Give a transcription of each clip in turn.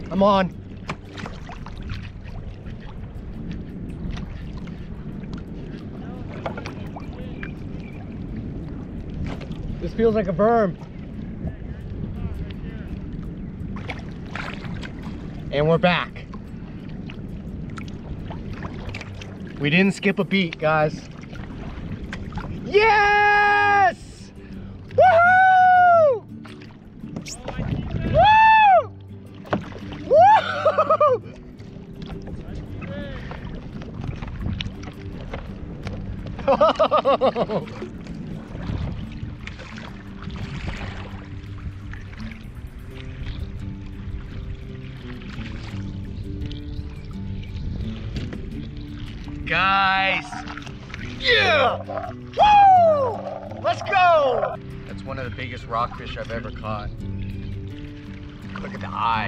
I'm on. This feels like a berm. And we're back. We didn't skip a beat, guys. Yes! Woohoo! Woo! Woo! Oh! Guys, yeah! Woo! Let's go! That's one of the biggest rockfish I've ever caught. Look at the eye.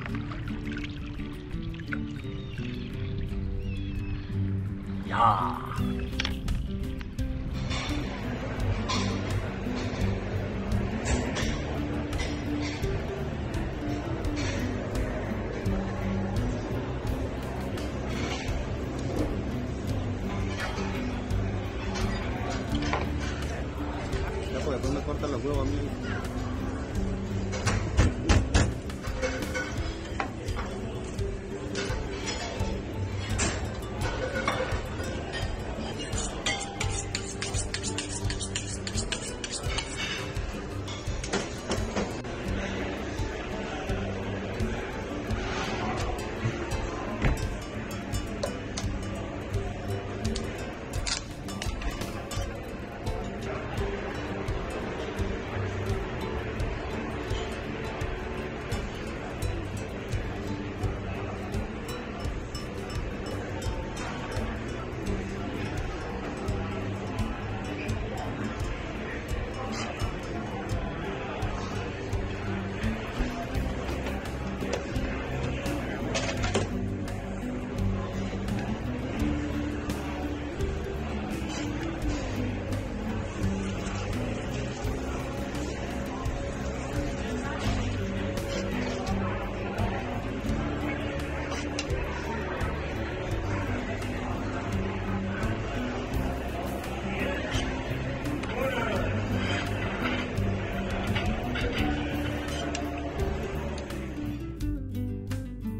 Yeah. Después me cortan los huevos a mí.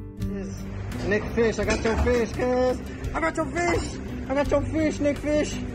Nick Fish, I got your fish, cuz. I got your fish. I got your fish, Nick Fish.